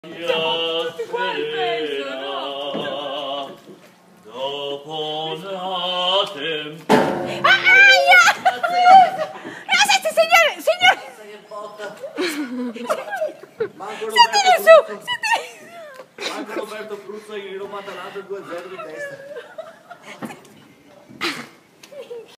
tutti qua il peso, no? Dopo una Aspetta, signore! Sentite su! Anche Roberto Cruzzo gli rubata l'altro 2-0 di testa.